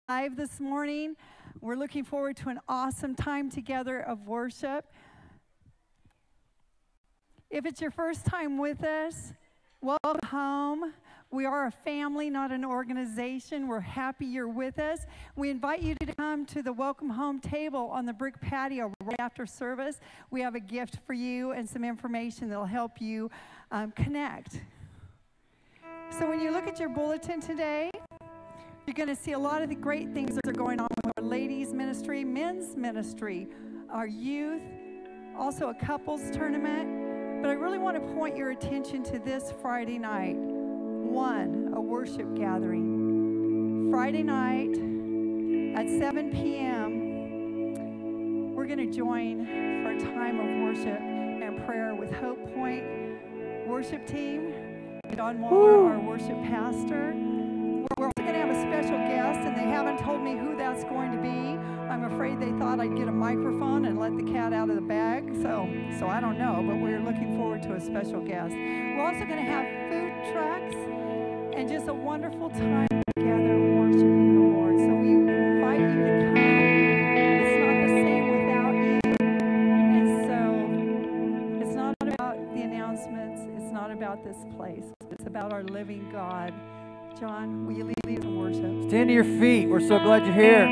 live this morning. We're looking forward to an awesome time together of worship. If it's your first time with us, welcome home. We are a family, not an organization. We're happy you're with us. We invite you to come to the welcome home table on the brick patio right after service. We have a gift for you and some information that will help you connect. So when you look at your bulletin today, you're going to see a lot of the great things that are going on with our ladies ministry, men's ministry, our youth, also a couples tournament. But I really want to point your attention to this Friday night. A worship gathering. Friday night at 7 p.m., we're going to join for a time of worship and prayer with Hope Point worship team, John Waller, our worship pastor. We're also going to have a special guest, and they haven't told me who that's going to be. I'm afraid they thought I'd get a microphone and let the cat out of the bag, so I don't know, but we're looking forward to a special guest. We're also going to have food trucks and just a wonderful time together worshiping the Lord. So we invite you to come. It's not the same without you. And so it's not about the announcements. It's not about this place. It's about our living God. John, will you lead us in worship? Stand to your feet. We're so glad you're here.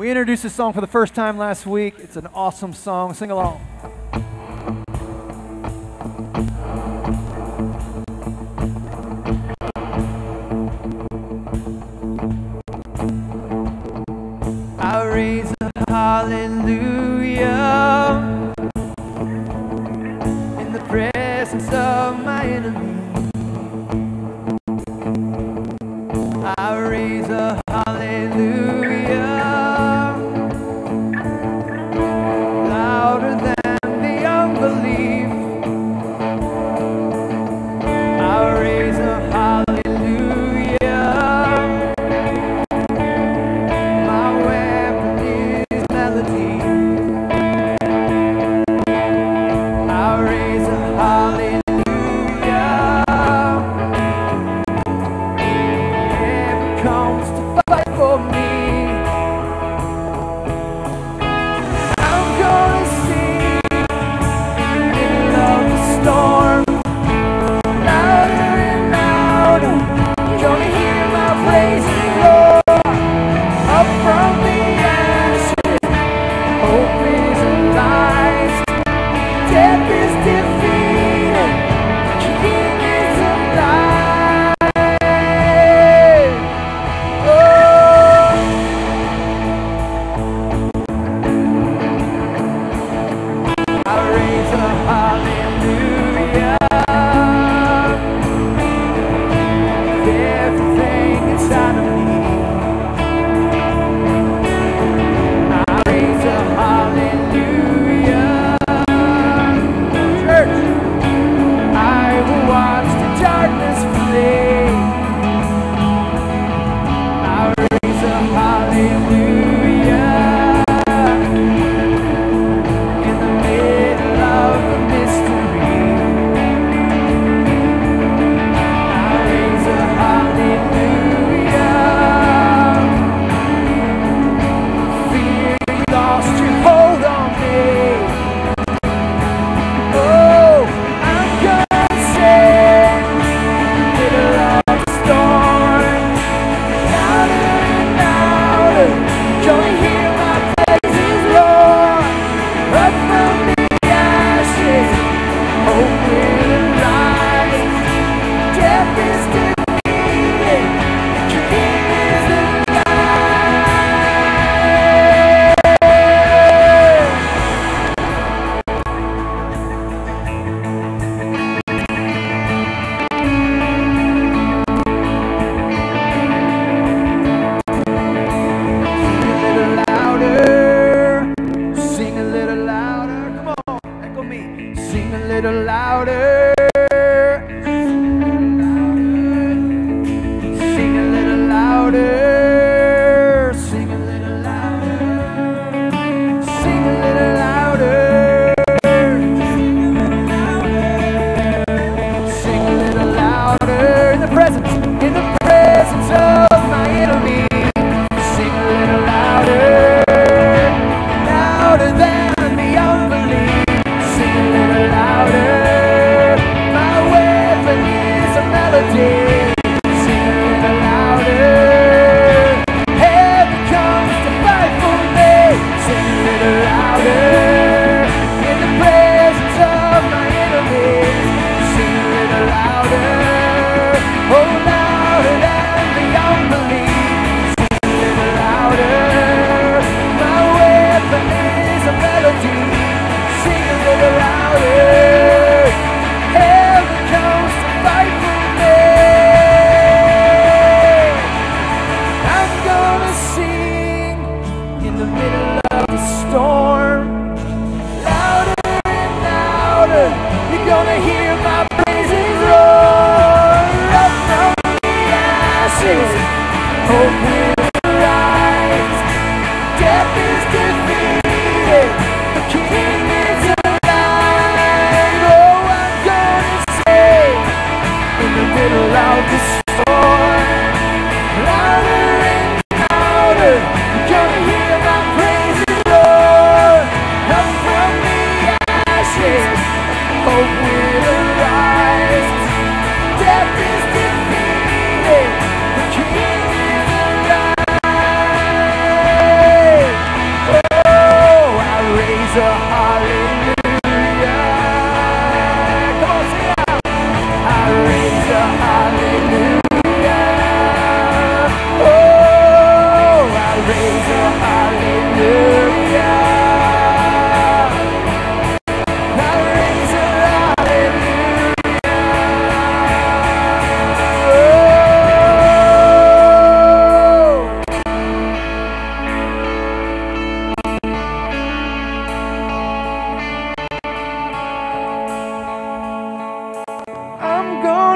We introduced this song for the first time last week. It's an awesome song. Sing along. I raise a hallelujah in the presence of my enemy. I raise a hallelujah louder than the unbelief. I raise a hallelujah. My weapon is melody. I raise a hallelujah. Comes to fight for me. I'm gonna sing in the middle of the storm, louder and louder. You're gonna hear my praises roar up from the ashes. Hope is alive, death is defeated, King is alive. Hallelujah. Everything inside of me, I raise a hallelujah. Church, I will watch the darkness flee. I raise a hallelujah. In the middle of the mystery, I raise a hallelujah. Fear, you lost your hold on me. Oh, I'm gonna sing in the middle of the storm, louder and louder. Gonna hear my praises roar up from the ashes. Hope will arise. Death is defeated. King is alive. Sing a little louder. Come on, echo me. Sing a little louder. Sing a little louder. Sing a little louder. Sing a little louder. Sing a little louder. In the presence of my enemy. Sing a little louder. Louder than the unbelief. Sing a little louder. My weapon is a melody. Sing a little louder. Heaven comes to fight for me. Sing a little louder. In the presence of my enemies. Sing a little louder. Oh, louder than the unbelief. Sing a little louder. My weapon is a melody. Sing a little louder. Heaven comes to fight for me.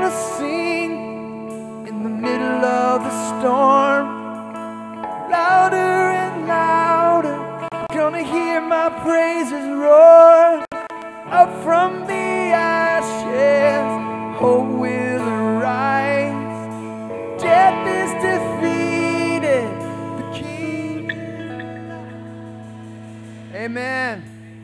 gonna sing in the middle of the storm, louder and louder. Gonna hear my praises roar up from the ashes. Hope will arise. Death is defeated. The King. Amen.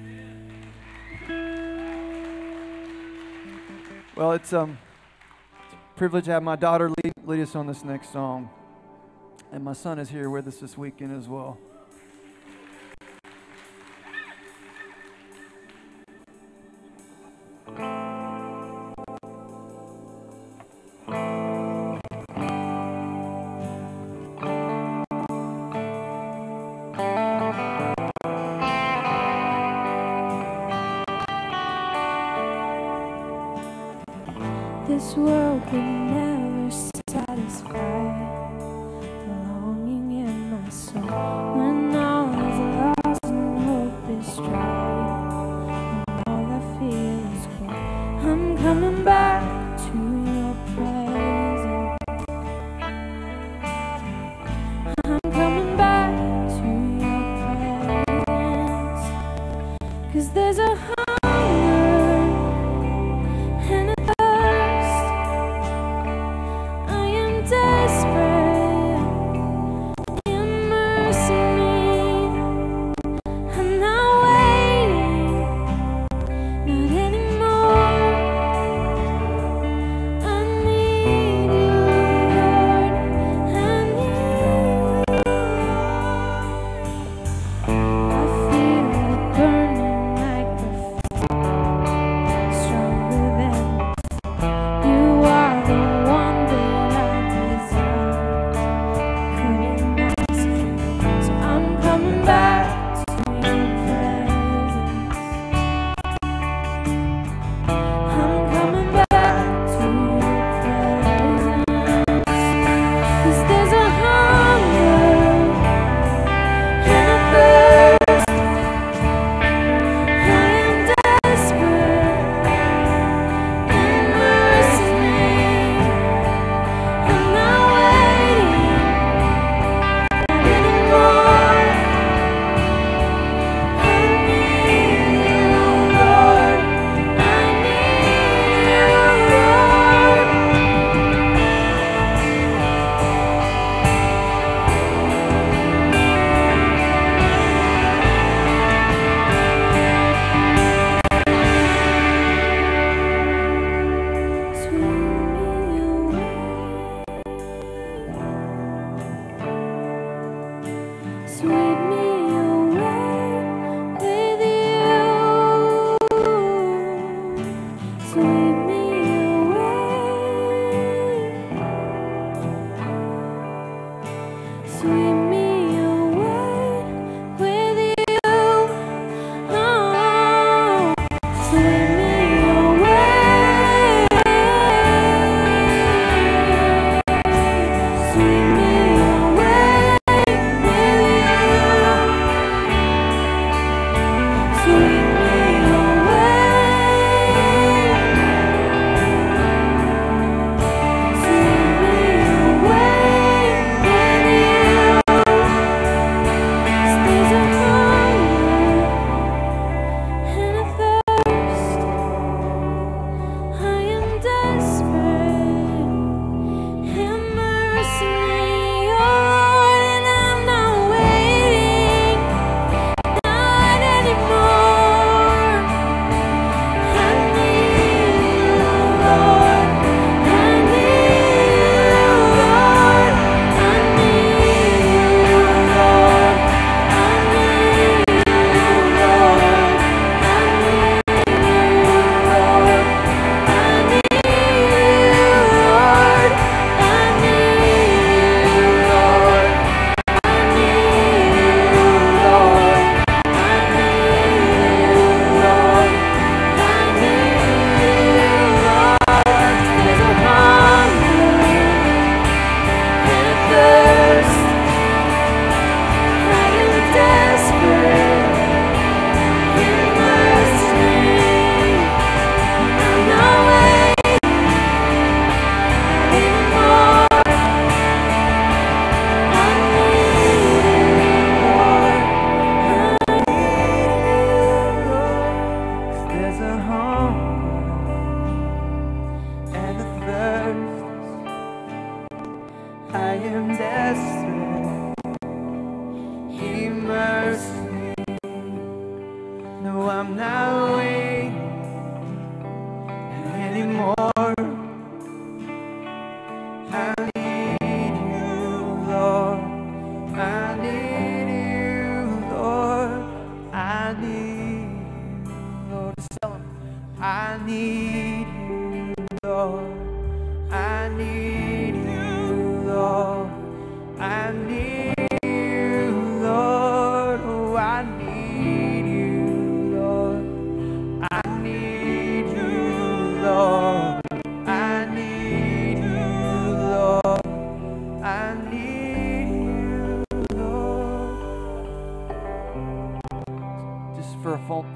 Well, it's a privilege to have my daughter lead us on this next song. And my son is here with us this weekend as well. This world could never satisfy the longing in my soul. When all is lost and hope is dry, and all I feel is cold, I'm coming back to your presence. I'm coming back to your presence. 'Cause there's a hunger and a thirst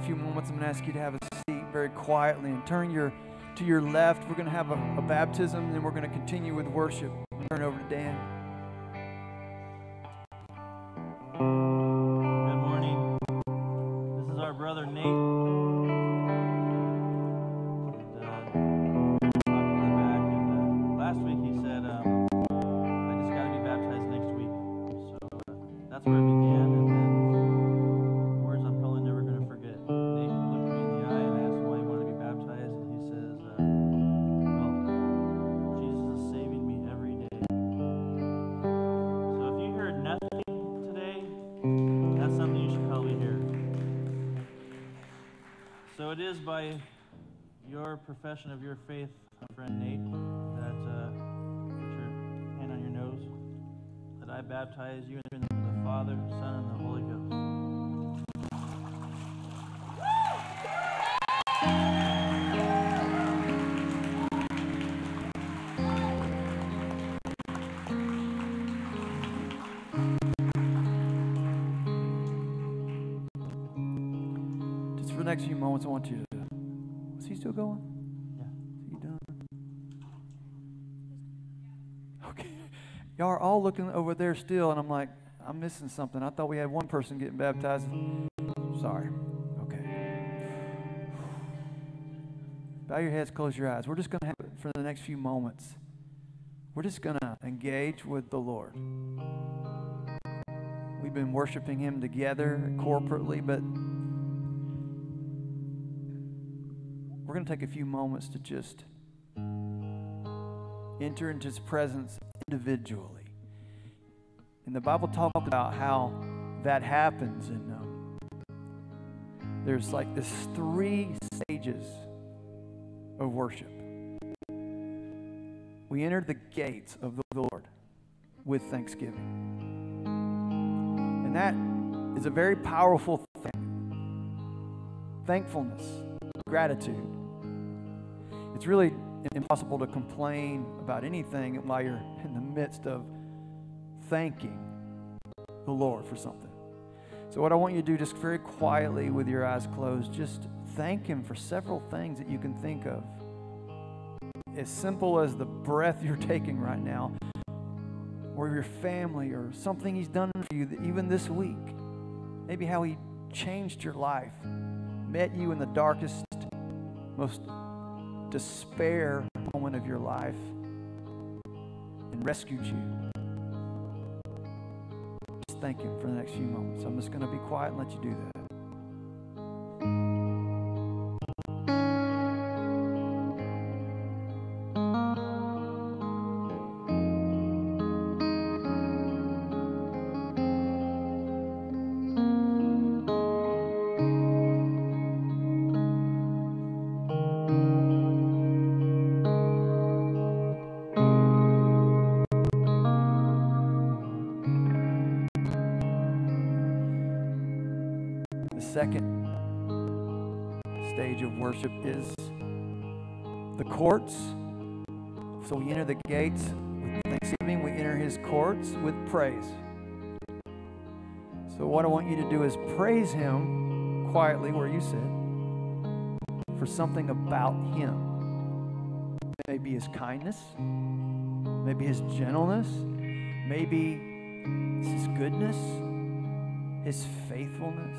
few moments, I'm going to ask you to have a seat very quietly and turn to your left. We're going to have a baptism, and then we're going to continue with worship. Turn over to Dan. Good morning. This is our brother Nate. Last week he said, I just got to be baptized next week. So that's where it began. And then words I'm probably never going to forget. Nate looked me in the eye and I asked him why he wanted to be baptized. And he says, well, Jesus is saving me every day. So if you heard nothing today, that's something you should probably hear. So it is by your profession of your faith, my friend Nate, that put your hand on your nose, that I baptize you in the name of the Father, Son, and the Holy Ghost. Just for the next few moments, I want you to... Is he still going? Yeah. Is he done? Okay. Y'all are all looking over there still, and I'm like, I'm missing something. I thought we had one person getting baptized. Sorry. Okay. Bow your heads, close your eyes. We're just going to have it for the next few moments. We're just going to engage with the Lord. We've been worshiping Him together corporately, but we're going to take a few moments to just enter into His presence individually. And the Bible talks about how that happens, and there's like this 3 stages of worship. We enter the gates of the Lord with thanksgiving. And that is a very powerful thing. Thankfulness, gratitude. It's really impossible to complain about anything while you're in the midst of thanking the Lord for something. So what I want you to do, just very quietly with your eyes closed, just thank Him for several things that you can think of. As simple as the breath you're taking right now, or your family, or something He's done for you even this week. Maybe how He changed your life, met you in the darkest, most despair moment of your life, and rescued you. Just thank Him for the next few moments. I'm just going to be quiet and let you do that. Second stage of worship is the courts. So we enter the gates with thanksgiving. We enter His courts with praise. So what I want you to do is praise Him quietly where you sit for something about Him. Maybe His kindness, maybe His gentleness, maybe His goodness, His faithfulness.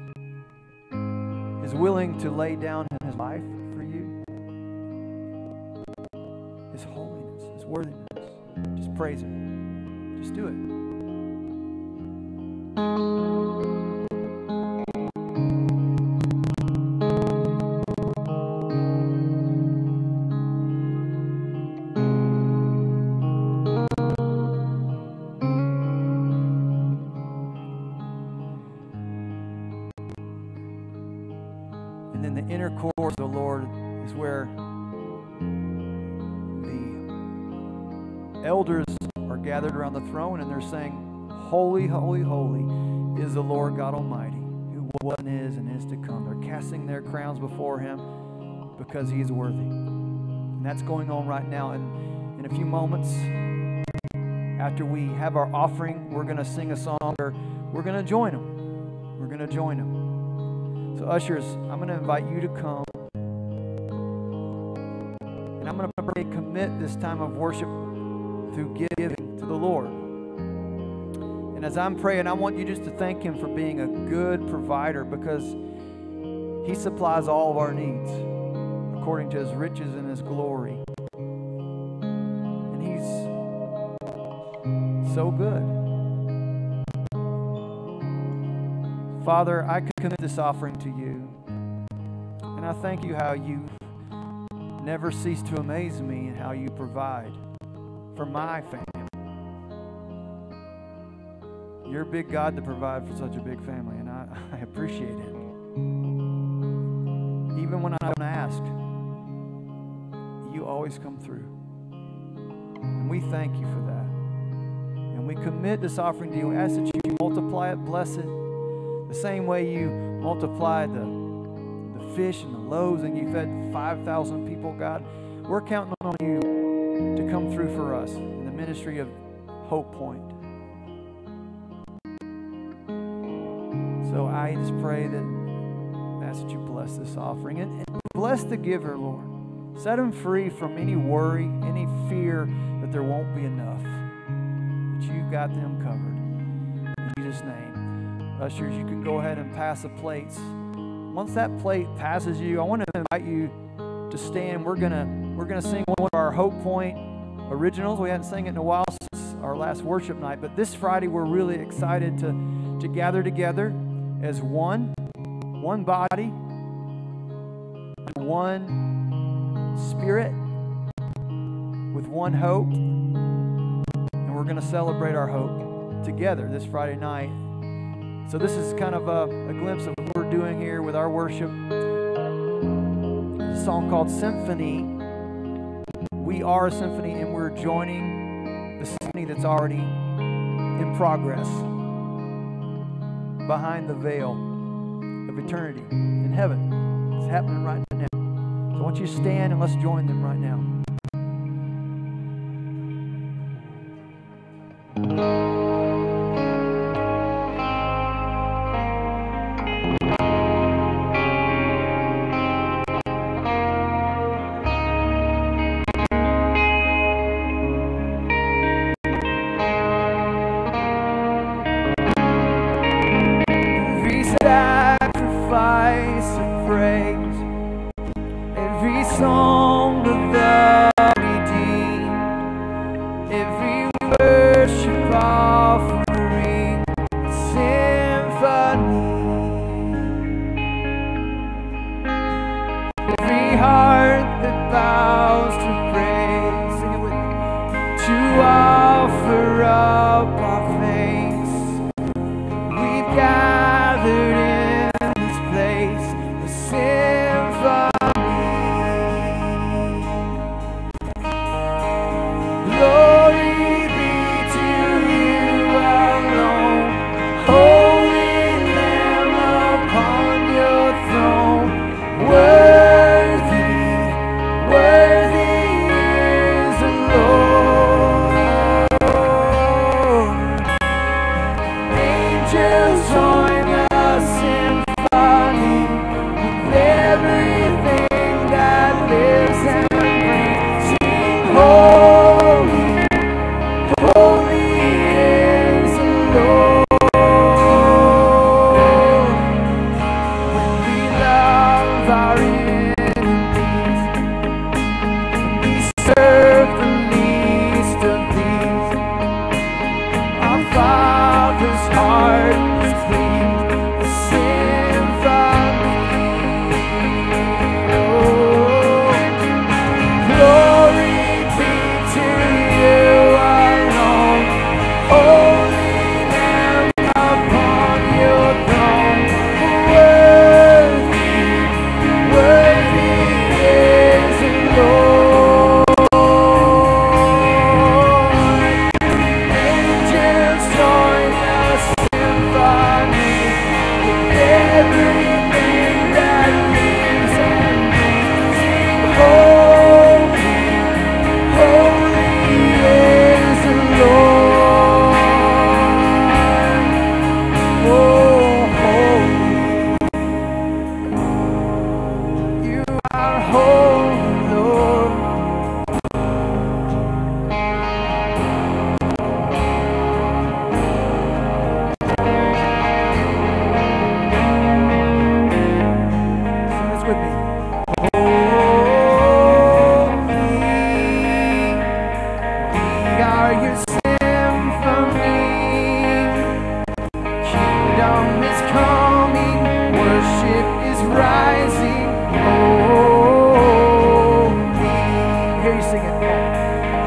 Is willing to lay down His life for you. His holiness, His worthiness. Just praise Him. Just do it. And then the inner court of the Lord is where the elders are gathered around the throne and they're saying, "Holy, holy, holy is the Lord God Almighty, who was and is to come." They're casting their crowns before Him because He is worthy. And that's going on right now. And in a few moments, after we have our offering, we're going to sing a song, or we're going to join Him. We're going to join Him. So ushers, I'm going to invite you to come. And I'm going to pray, commit this time of worship through giving to the Lord. And as I'm praying, I want you just to thank Him for being a good provider, because He supplies all of our needs according to His riches and His glory. And He's so good. Father, I commit this offering to you. And I thank you how you never cease to amaze me and how you provide for my family. You're a big God to provide for such a big family, and I appreciate it. Even when I don't ask, you always come through. And we thank you for that. And we commit this offering to you. We ask that you multiply it, bless it, the same way you multiplied the fish and the loaves and you fed 5,000 people, God. We're counting on you to come through for us in the ministry of Hope Point. So I just pray that you bless this offering and bless the giver, Lord. Set them free from any worry, any fear that there won't be enough. That you've got them covered. In Jesus' name. Ushers, you can go ahead and pass the plates. Once that plate passes you, I want to invite you to stand. We're gonna sing one of our Hope Point originals. We hadn't sang it in a while since our last worship night, but this Friday we're really excited to gather together as one body, one spirit, with one hope, and we're going to celebrate our hope together this Friday night. So this is kind of a glimpse of what we're doing here with our worship. There's a song called Symphony. We are a symphony, and we're joining the symphony that's already in progress behind the veil of eternity in heaven. It's happening right now. So I want you to stand and let's join them right now. Sacrifice of praise, every song of the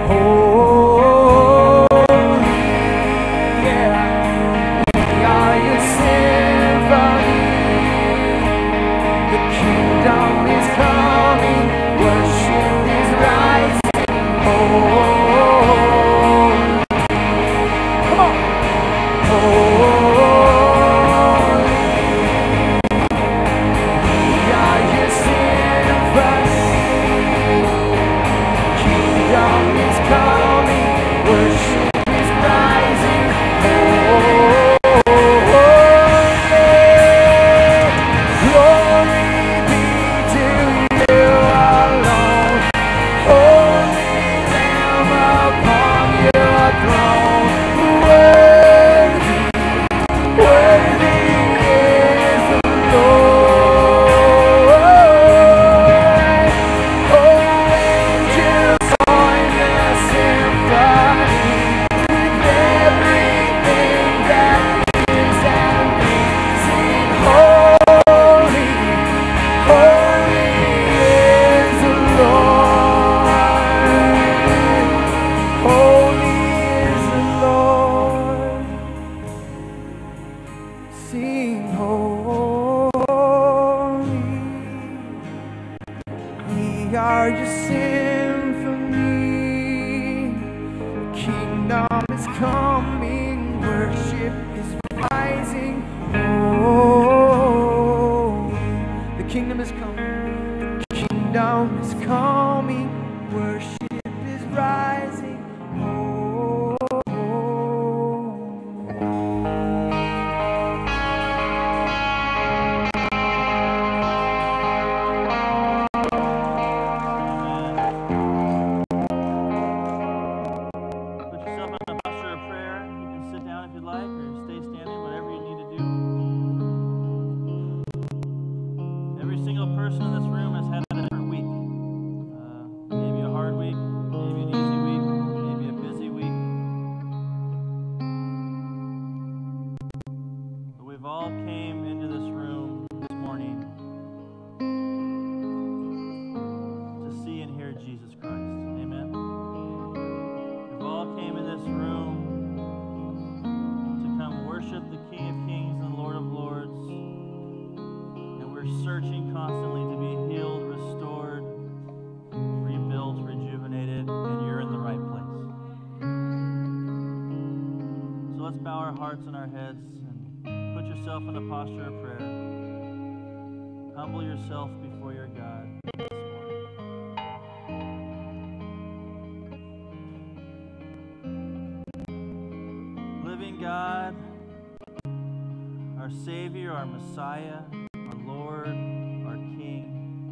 Messiah, our Lord, our King.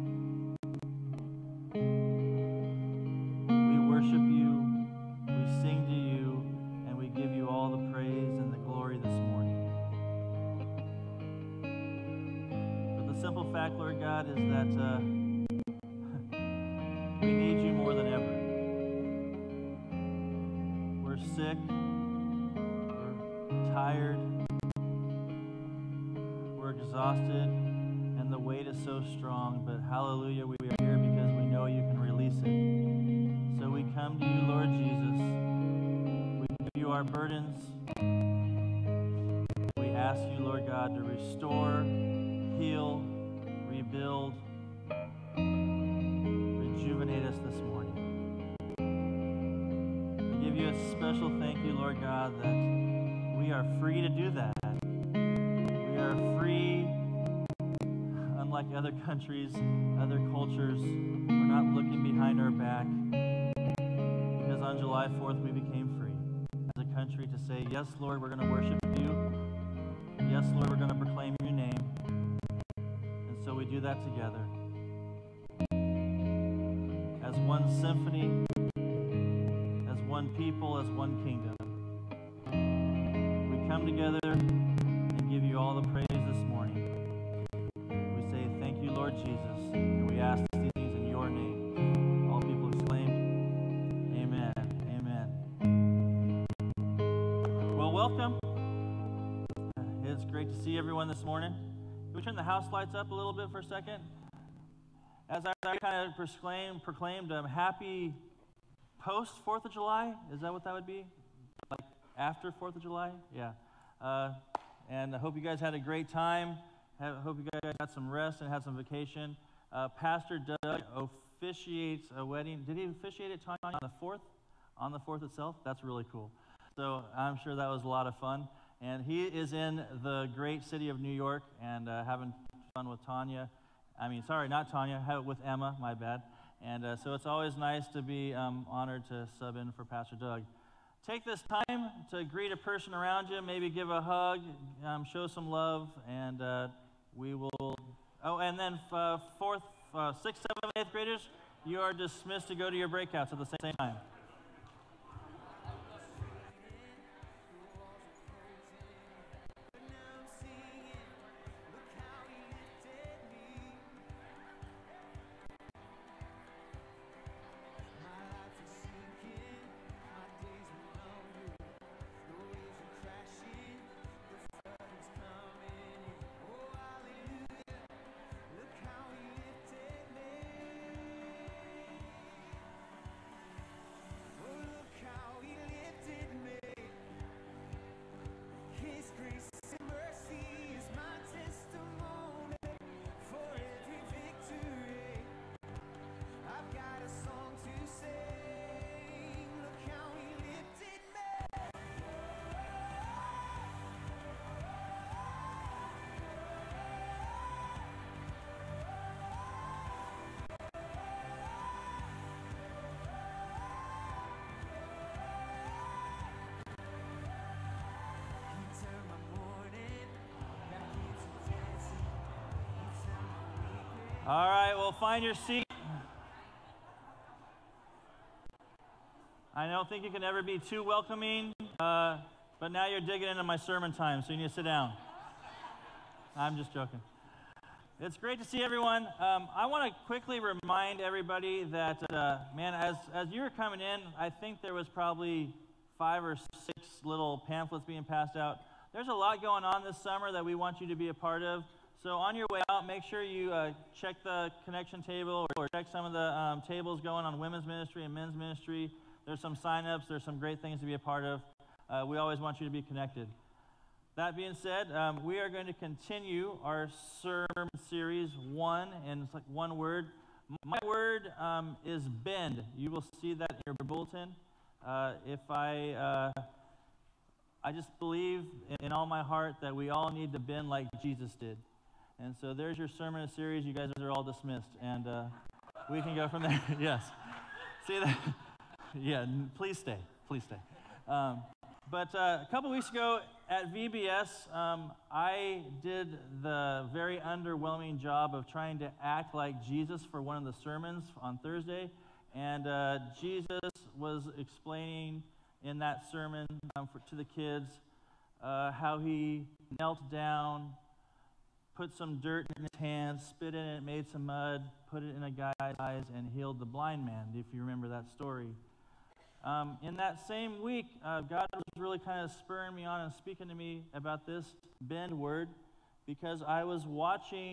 We worship you, we sing to you, and we give you all the praise and the glory this morning. But the simple fact, Lord God, is that we need you more than ever. We're sick, we're tired, exhausted, and the weight is so strong, but hallelujah, we are here because we know you can release it. So we come to you, Lord Jesus. We give you our burdens. We ask you, Lord God, to restore, heal, rebuild, rejuvenate us this morning. We give you a special thank you, Lord God, that we are free to do that. We are free, unlike other countries, other cultures. We're not looking behind our back, because on July 4th we became free as a country to say, yes, Lord, we're going to worship you. Yes, Lord, we're going to proclaim your name. And so we do that together. As one symphony, as one people, as one kingdom. We come together and give you all the praise this morning. We say thank you, Lord Jesus, and we ask these things in your name. All people exclaimed, amen, amen. Well, welcome. It's great to see everyone this morning. Can we turn the house lights up a little bit for a second? As I kind of proclaimed happy post 4th of July. Is that what that would be? Like after 4th of July? Yeah. And I hope you guys had a great time. Hope you guys got some rest and had some vacation. Pastor Doug officiates a wedding. Did he officiate it, Tanya, on the 4th? On the 4th itself? That's really cool. So I'm sure that was a lot of fun. And he is in the great city of New York and having fun with Tanya. Sorry, not Tanya, with Emma, my bad. And so it's always nice to be honored to sub in for Pastor Doug. Take this time to greet a person around you, maybe give a hug, show some love, and we will... Oh, and then 4th, 6th, 7th, 8th graders, you are dismissed to go to your breakouts at the same time. All right, well, find your seat. I don't think you can ever be too welcoming, but now you're digging into my sermon time, so you need to sit down. I'm just joking. It's great to see everyone. I want to quickly remind everybody that, as you were coming in, I think there was probably 5 or 6 little pamphlets being passed out. There's a lot going on this summer that we want you to be a part of. So on your way out, make sure you check the connection table or check some of the tables going on women's ministry and men's ministry. There's some sign-ups. There's some great things to be a part of. We always want you to be connected. That being said, we are going to continue our sermon series 1, and it's like one word. My word is bend. You will see that in your bulletin. I just believe in all my heart that we all need to bend like Jesus did. And so there's your sermon series. You guys are all dismissed, and we can go from there. Yes. See that? Yeah, please stay. Please stay. But a couple weeks ago at VBS, I did the very underwhelming job of trying to act like Jesus for one of the sermons on Thursday. And Jesus was explaining in that sermon to the kids how he knelt down, put some dirt in his hands, spit in it, made some mud, put it in a guy's eyes, and healed the blind man, if you remember that story. In that same week, God was really kind of spurring me on and speaking to me about this bend word because I was watching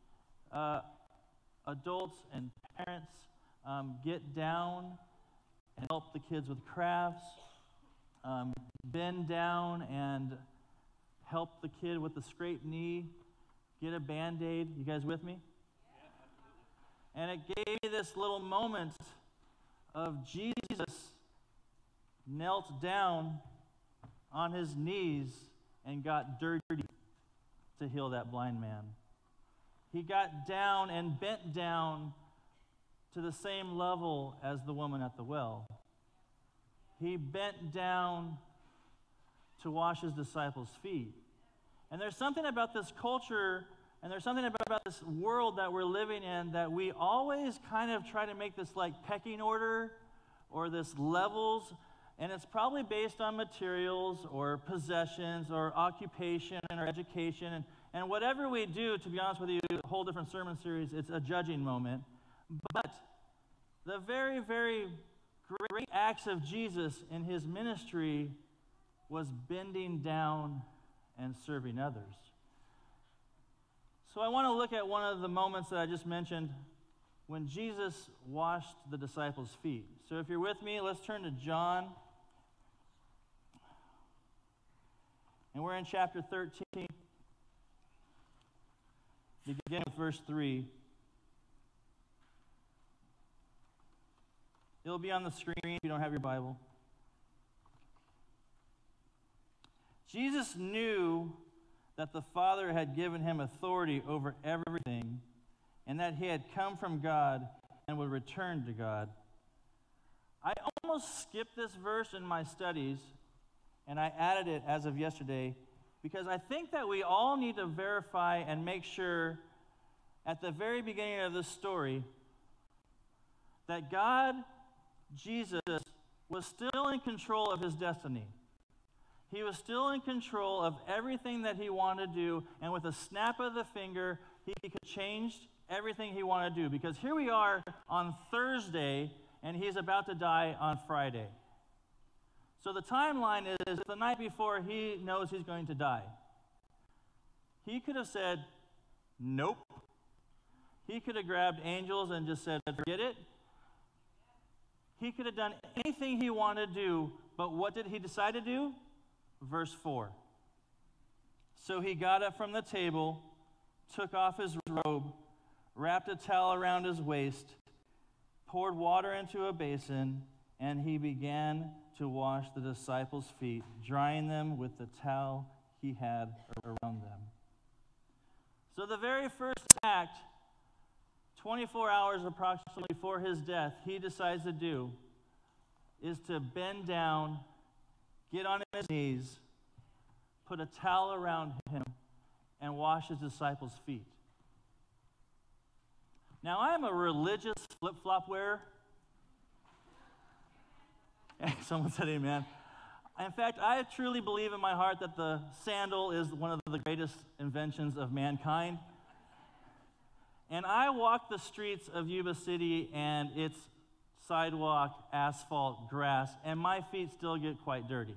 adults and parents get down and help the kids with crafts, bend down and help the kid with the scraped knee get a Band-Aid. You guys with me? And it gave me this little moment of Jesus knelt down on his knees and got dirty to heal that blind man. He got down and bent down to the same level as the woman at the well. He bent down to wash his disciples' feet. And there's something about this culture and there's something about this world that we're living in that we always kind of try to make this like pecking order or this levels, and it's probably based on materials or possessions or occupation or education. And whatever we do, to be honest with you, a whole different sermon series, it's a judging moment. But the very, very great acts of Jesus in his ministry was bending down and serving others. So I want to look at one of the moments that I just mentioned when Jesus washed the disciples' feet. So if you're with me, let's turn to John. And we're in chapter 13, beginning with verse 3. It'll be on the screen if you don't have your Bible. Jesus knew that the Father had given him authority over everything, and that he had come from God and would return to God. I almost skipped this verse in my studies, and I added it as of yesterday, because I think that we all need to verify and make sure at the very beginning of this story that God, Jesus, was still in control of his destiny. He was still in control of everything that he wanted to do, and with a snap of the finger, he could change everything he wanted to do. Because here we are on Thursday, and he's about to die on Friday. So the timeline is the night before he knows he's going to die. He could have said, nope. He could have grabbed angels and just said, forget it. He could have done anything he wanted to do, but what did he decide to do? Verse 4. So he got up from the table, took off his robe, wrapped a towel around his waist, poured water into a basin, and he began to wash the disciples' feet, drying them with the towel he had around them. So the very first act, 24 hours approximately before his death, he decides to do is to bend down, get on his knees, put a towel around him, and wash his disciples' feet. Now, I'm a religious flip-flop wearer. Someone said amen. In fact, I truly believe in my heart that the sandal is one of the greatest inventions of mankind. And I walk the streets of Yuba City, and it's sidewalk, asphalt, grass, and my feet still get quite dirty.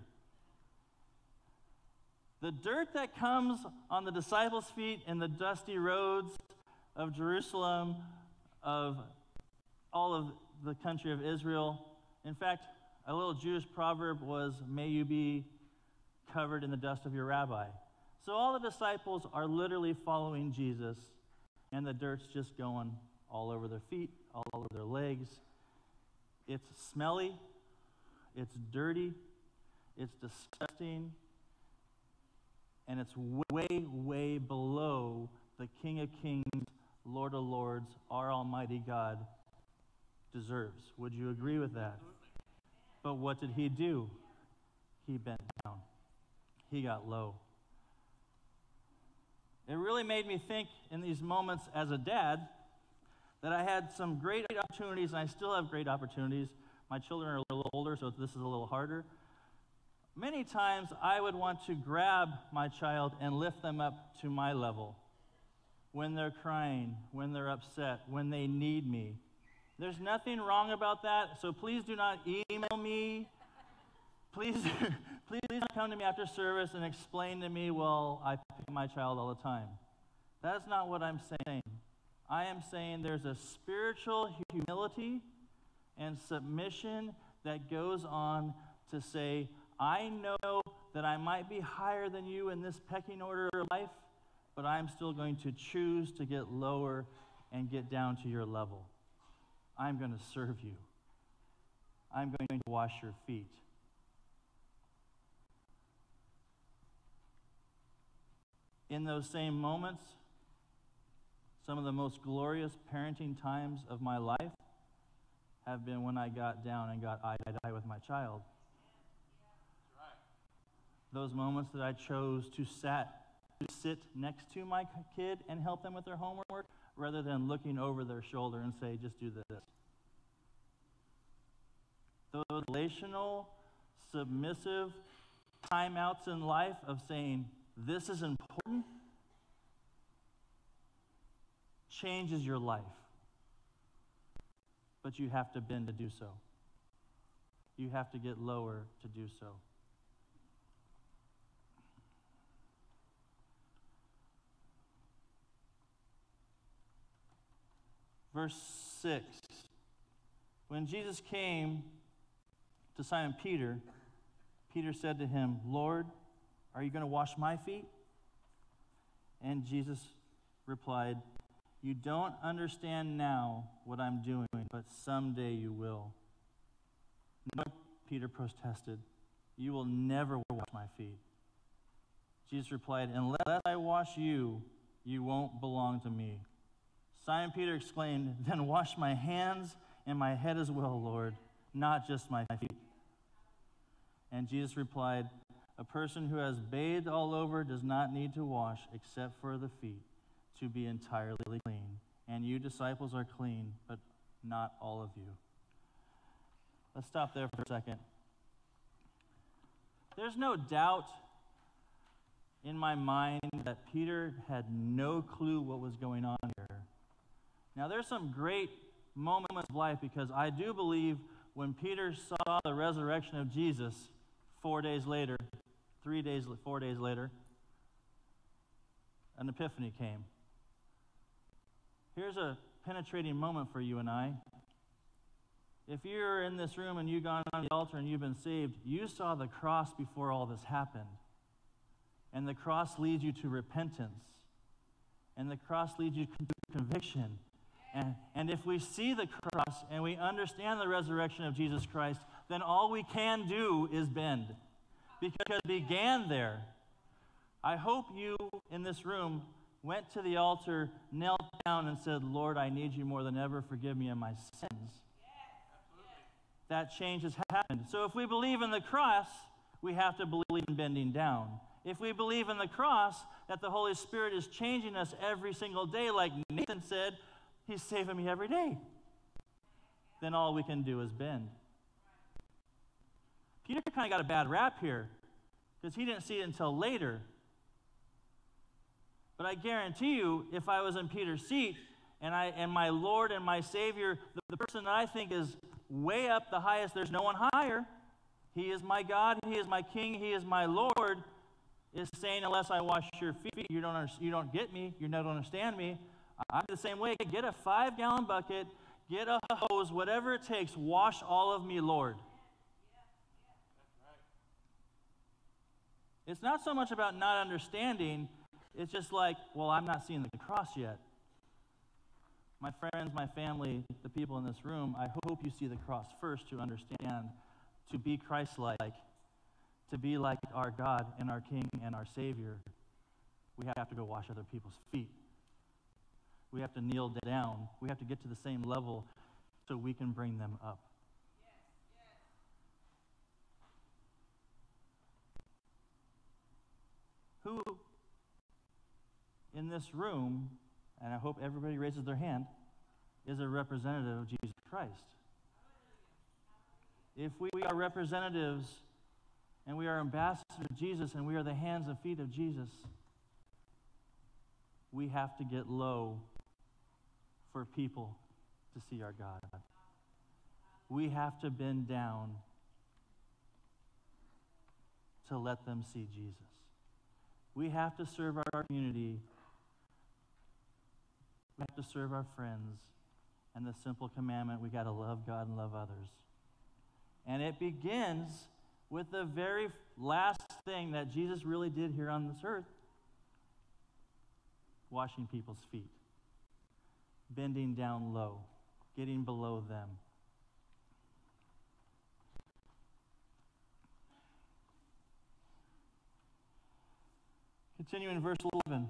The dirt that comes on the disciples' feet in the dusty roads of Jerusalem, of all of the country of Israel. In fact, a little Jewish proverb was, may you be covered in the dust of your rabbi. So all the disciples are literally following Jesus, and the dirt's just going all over their feet, all over their legs. It's smelly, it's dirty, it's disgusting, and it's way, way below the King of Kings, Lord of Lords, our Almighty God deserves. Would you agree with that? But what did he do? He bent down. He got low. It really made me think in these moments as a dad that I had some great opportunities, and I still have great opportunities. My children are a little older, so this is a little harder. Many times I would want to grab my child and lift them up to my level when they're crying, when they're upset, when they need me. There's nothing wrong about that, so please do not email me. Please don't come to me after service and explain to me, well, I pick my child all the time. That's not what I'm saying. I am saying there's a spiritual humility and submission that goes on to say, I know that I might be higher than you in this pecking order of life, but I'm still going to choose to get lower and get down to your level. I'm going to serve you. I'm going to wash your feet. In those same moments, some of the most glorious parenting times of my life have been when I got down and got eye to eye with my child. Those moments that I chose to sit next to my kid and help them with their homework rather than looking over their shoulder and say, just do this. Those relational, submissive timeouts in life of saying, this is important, changes your life. But you have to bend to do so. You have to get lower to do so. Verse 6. When Jesus came to Simon Peter, Peter said to him, "Lord, are you going to wash my feet?" And Jesus replied, "You don't understand now what I'm doing, but someday you will." "No," Peter protested, "you will never wash my feet." Jesus replied, "Unless I wash you, you won't belong to me." Simon Peter exclaimed, "Then wash my hands and my head as well, Lord, not just my feet." And Jesus replied, "A person who has bathed all over does not need to wash except for the feet to be entirely clean. And you disciples are clean, but not all of you." Let's stop there for a second. There's no doubt in my mind that Peter had no clue what was going on here. Now, there's some great moments of life, because I do believe when Peter saw the resurrection of Jesus 4 days later, 4 days later, an epiphany came. Here's a penetrating moment for you and I. If you're in this room and you've gone on the altar and you've been saved, you saw the cross before all this happened. And the cross leads you to repentance. And the cross leads you to conviction. And if we see the cross and we understand the resurrection of Jesus Christ, then all we can do is bend. Because it began there. I hope you in this room went to the altar, knelt down, and said, "Lord, I need you more than ever. Forgive me of my sins." That change has happened. So if we believe in the cross, we have to believe in bending down. If we believe in the cross, that the Holy Spirit is changing us every single day, like Nathan said, He's saving me every day, then all we can do is bend. Peter kind of got a bad rap here, because he didn't see it until later. But I guarantee you, if I was in Peter's seat, and my Lord and my Savior, the person that I think is way up the highest, there's no one higher, He is my God, He is my King, He is my Lord, is saying, "Unless I wash your feet, you don't get me, you don't understand me." I'm the same way. Get a 5-gallon bucket, get a hose, whatever it takes, wash all of me, Lord. It's not so much about not understanding. It's just like, well, I'm not seeing the cross yet. My friends, my family, the people in this room, I hope you see the cross first to understand, to be Christ-like, to be like our God and our King and our Savior. We have to go wash other people's feet. We have to kneel down. We have to get to the same level so we can bring them up. Who in this room, and I hope everybody raises their hand, is a representative of Jesus Christ? If we are representatives and we are ambassadors of Jesus and we are the hands and feet of Jesus, we have to get low for people to see our God. We have to bend down to let them see Jesus. We have to serve our community. We have to serve our friends. And the simple commandment, we got to love God and love others. And it begins with the very last thing that Jesus really did here on this earth: washing people's feet, bending down low, getting below them. Continue in verse 11.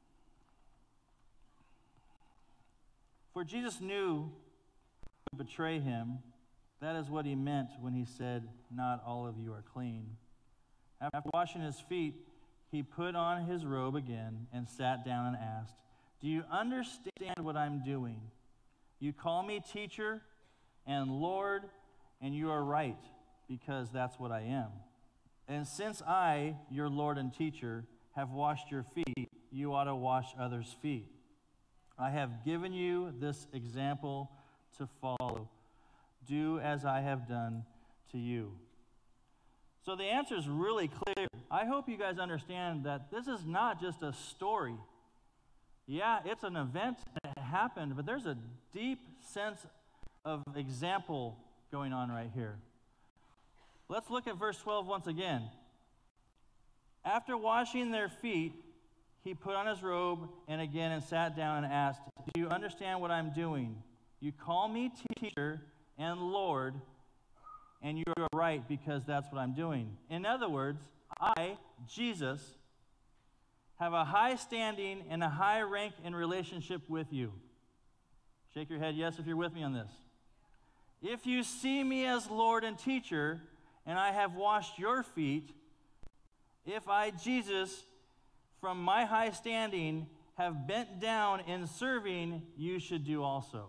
For Jesus knew who would betray him. That is what he meant when he said, "Not all of you are clean." After washing his feet, he put on his robe again and sat down and asked, "Do you understand what I'm doing? You call me teacher and Lord, and you are right, because that's what I am. And since I, your Lord and teacher, have washed your feet, you ought to wash others' feet. I have given you this example to follow. Do as I have done to you." So the answer is really clear. I hope you guys understand that this is not just a story. Yeah, it's an event that happened, but there's a deep sense of example going on right here. Let's look at verse 12 once again. After washing their feet, he put on his robe and sat down and asked, "Do you understand what I'm doing? You call me teacher and Lord, and you are right because that's what I'm doing." In other words, I, Jesus, have a high standing and a high rank in relationship with you. Shake your head yes if you're with me on this. If you see me as Lord and teacher, and I have washed your feet, if I, Jesus, from my high standing, have bent down in serving, you should do also.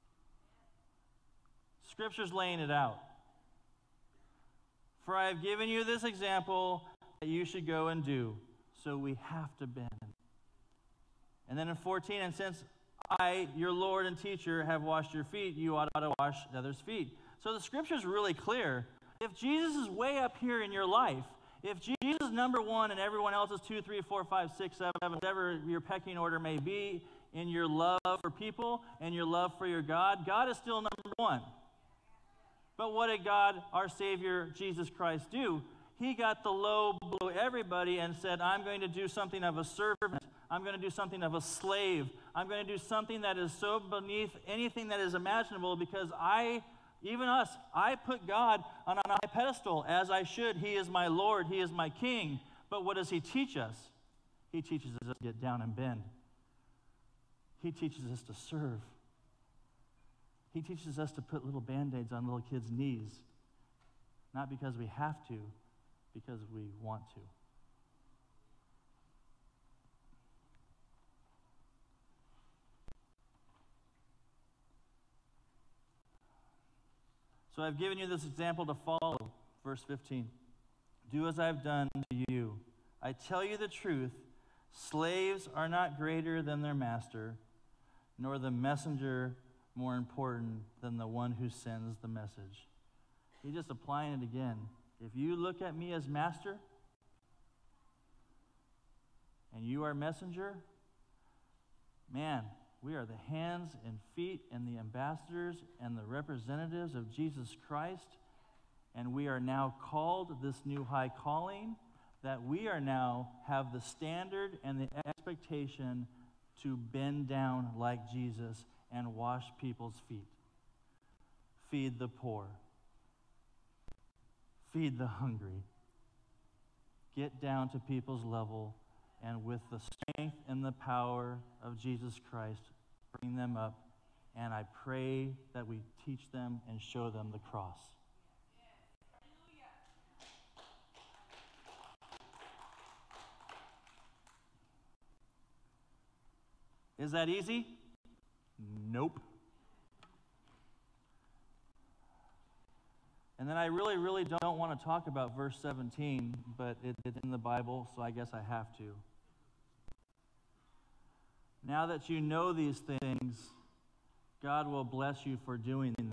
Scripture's laying it out. For I have given you this example that you should go and do. So we have to bend. And then in 14, and since I, your Lord and teacher, have washed your feet, you ought to wash others' feet. So the Scripture's really clear. If Jesus is way up here in your life, if Jesus is number one and everyone else is 2, 3, 4, 5, 6, 7, whatever your pecking order may be, in your love for people and your love for your God, God is still number one. But what did God, our Savior, Jesus Christ, do? He got the low below everybody and said, I'm going to do something of a servant. I'm going to do something of a slave. I'm going to do something that is so beneath anything that is imaginable because I put God on a high pedestal, as I should. He is my Lord. He is my King. But what does he teach us? He teaches us to get down and bend. He teaches us to serve. He teaches us to put little Band-Aids on little kids' knees, not because we have to, because we want to. So I've given you this example to follow. Verse 15. Do as I've done to you. I tell you the truth, slaves are not greater than their master, nor the messenger more important than the one who sends the message. He's just applying it again. If you look at me as master, and you are messenger, man, we are the hands and feet and the ambassadors and the representatives of Jesus Christ, and we are now called this new high calling that we are now have the standard and the expectation to bend down like Jesus and wash people's feet. Feed the poor. Feed the hungry. Get down to people's level, and with the strength and the power of Jesus Christ, bring them up. And I pray that we teach them and show them the cross. Is that easy? Nope. And then I really don't want to talk about verse 17, but it's in the Bible, so I guess I have to. Now that you know these things, God will bless you for doing them.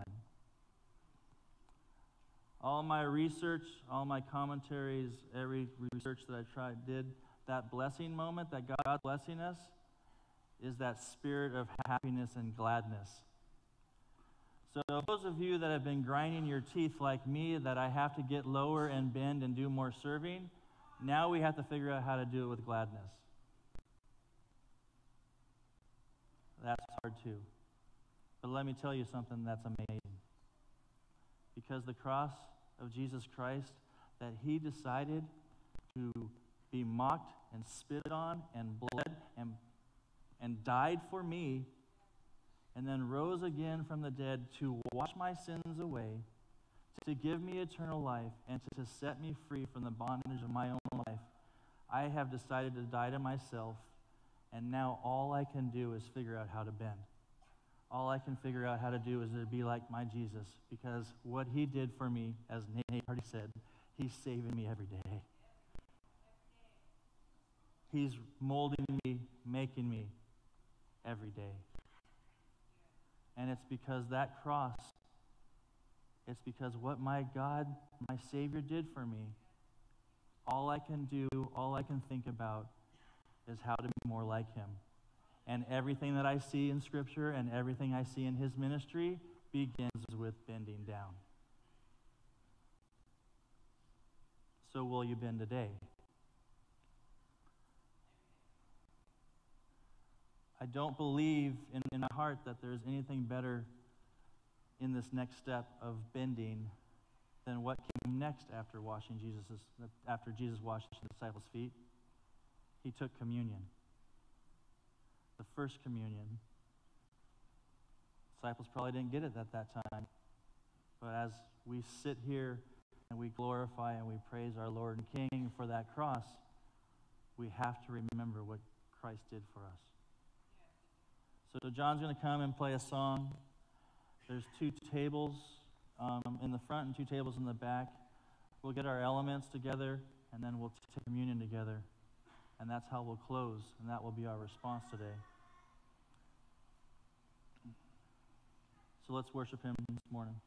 All my research, all my commentaries, every research that I did, that blessing moment that God's blessing us is that spirit of happiness and gladness. So those of you that have been grinding your teeth like me, that I have to get lower and bend and do more serving, now we have to figure out how to do it with gladness. That's hard too. But let me tell you something that's amazing. Because the cross of Jesus Christ, that he decided to be mocked and spit on and bled and died for me, and then rose again from the dead to wash my sins away, to give me eternal life, and to set me free from the bondage of my own life. I have decided to die to myself, and now all I can do is figure out how to bend. All I can figure out how to do is to be like my Jesus, because what he did for me, as Nate already said, he's saving me every day. He's molding me, making me every day. And it's because that cross, it's because what my God, my Savior did for me, all I can do, all I can think about is how to be more like him. And everything that I see in Scripture and everything I see in his ministry begins with bending down. So will you bend today? I don't believe in my heart that there's anything better in this next step of bending than what came next after Jesus washed the disciples' feet. He took communion. The first communion. Disciples probably didn't get it at that time. But as we sit here and we glorify and we praise our Lord and King for that cross, we have to remember what Christ did for us. So John's going to come and play a song. There's 2 tables in the front and 2 tables in the back. We'll get our elements together, and then we'll take communion together. And that's how we'll close, and that will be our response today. So let's worship him this morning.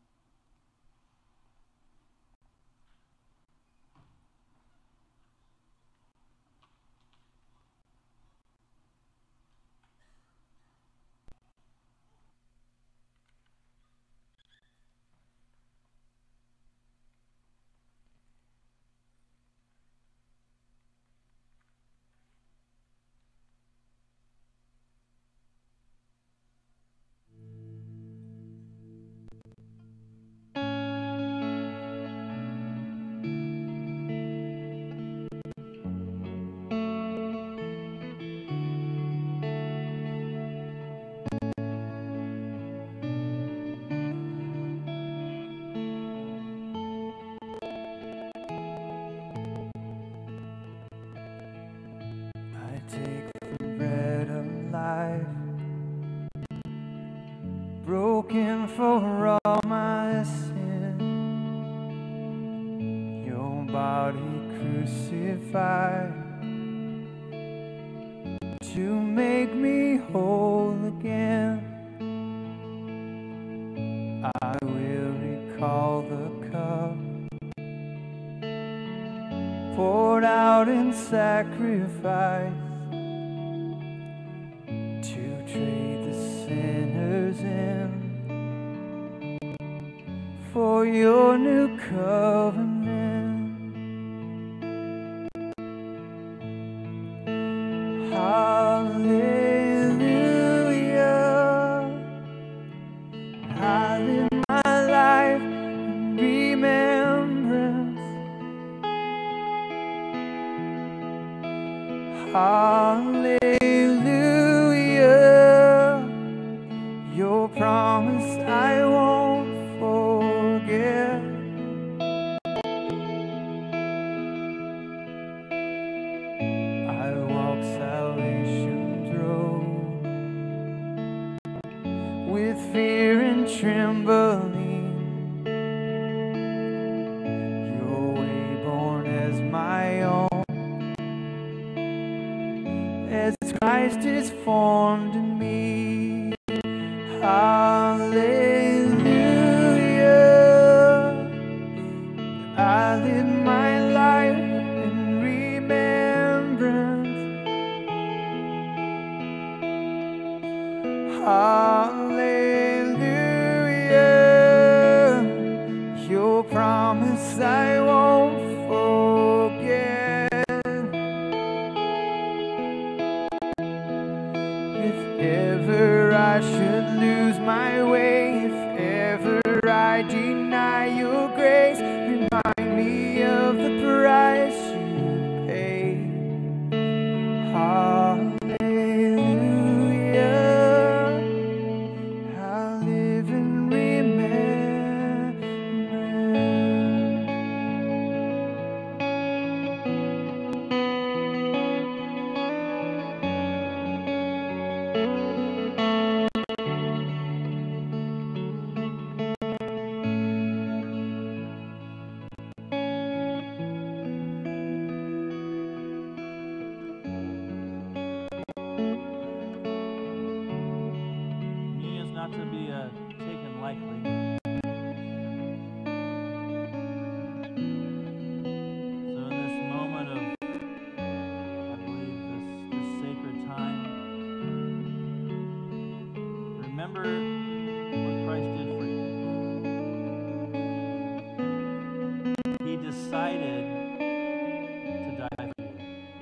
Take the bread of life, broken for all my sin, your body crucified to make me whole again. I will recall the cup poured out in sacrifice, trade the sinners in for your new covenant. Hallelujah, I live my life in remembrance. Hallelujah, your promise I won't forget. I walk salvation's road with fear and trembling, your way born as my own, as Christ is formed in me. Hallelujah, I live my life in remembrance. Hallelujah, your promise I won't forget. If ever decided to die for you.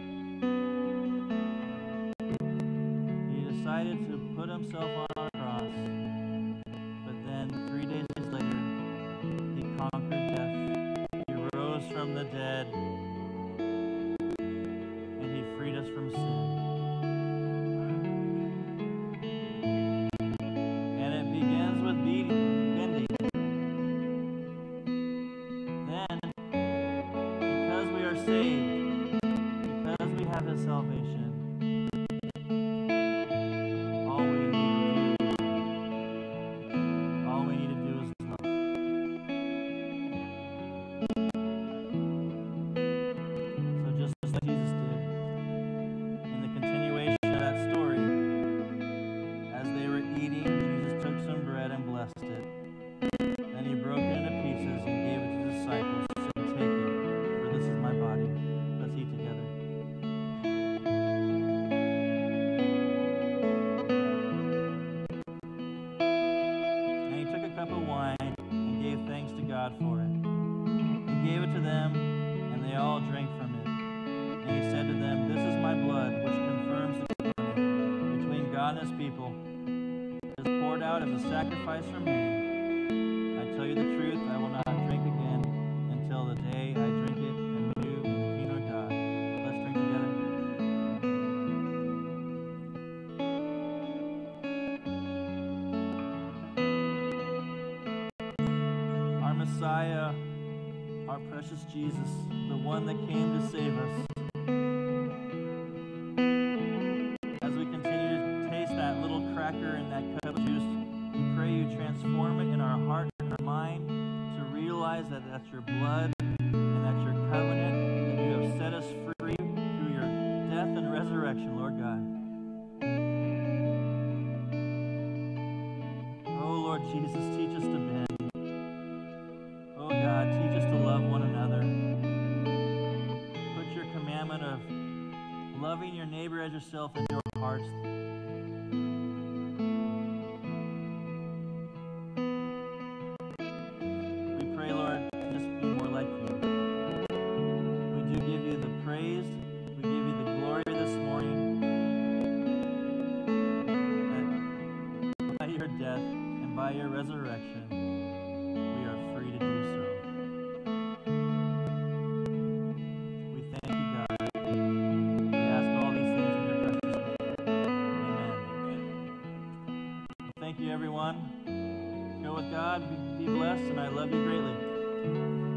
He decided to put himself on a cross, but then 3 days later, he conquered death. He rose from the dead, and he freed us from sin. And it begins with bending. Then, because we are saved, because we have his salvation, all we need to do is love. So just like Jesus did, in the continuation of that story, as they were eating, Jesus took some bread and blessed it. Then he broke it into pieces and gave it to the disciples, saying, "Take it, for this is my body." Let's eat together. And he took a cup of wine and gave thanks to God for it. He gave it to them, and they all drank from it. And he said to them, "This is my blood, which confirms the covenant between God and his people. It is poured out as a sacrifice for many. I tell you the truth, I will not drink again until the day I drink it anew in the kingdom of God." Let's drink together. Our Messiah, our precious Jesus, the one that came to save us. As we continue to taste that little cracker and that cup of juice, we pray you transform it in our heart and our mind to realize that that's your blood and that's your covenant, that you have set us free through your death and resurrection, Lord God. Oh, Lord Jesus, teach us to bend. Oh, God, teach us to love one another. Put your commandment of loving your neighbor as yourself in your hearts. We pray, Lord, just be more like you. We do give you the praise. We give you the glory this morning. That by your death and by your resurrection, we are free to do so. We thank you, God. We ask all these things in your precious name. Amen. Thank you, everyone. Go with God. Be blessed, and I love you greatly.